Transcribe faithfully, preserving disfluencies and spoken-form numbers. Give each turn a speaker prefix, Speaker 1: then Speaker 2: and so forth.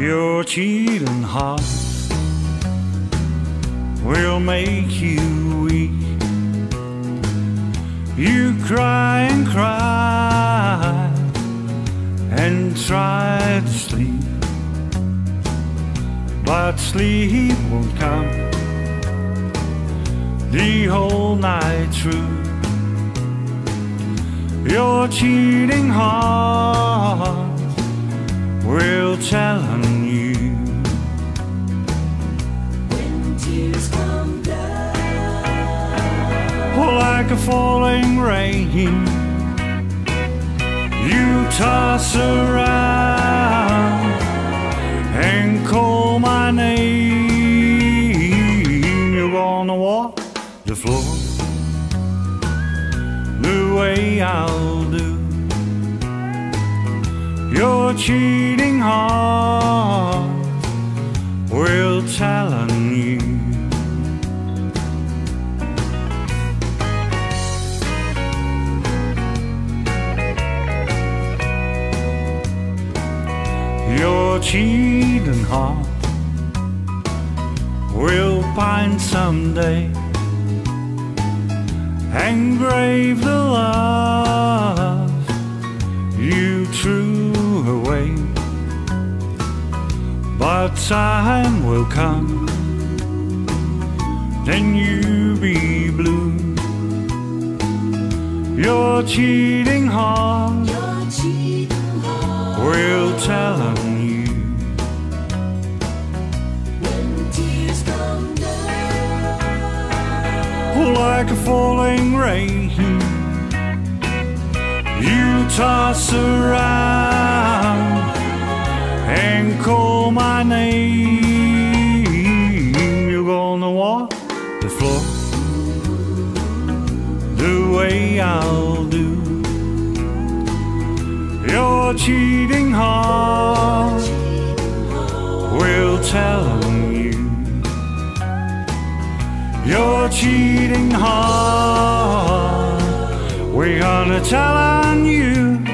Speaker 1: Your cheating heart will make you weak. You cry and cry and try to sleep, but sleep won't come the whole night through. Your cheating heart will tell on you.
Speaker 2: When tears come down
Speaker 1: Like a falling rain, you toss around and call my name. You're gonna walk the floor the way I'll do. Your cheating heart will tell on you. Your cheating heart will find someday, engrave the love you threw away. But time will come, then you be blue. Your cheating heart
Speaker 2: Your cheating heart
Speaker 1: will tell on you.
Speaker 2: when tears come down
Speaker 1: Like a falling rain, you toss around and call my name. You're gonna walk the floor the way I'll do. Your cheating heart will tell on you. Your cheating heart, we're gonna tell on you.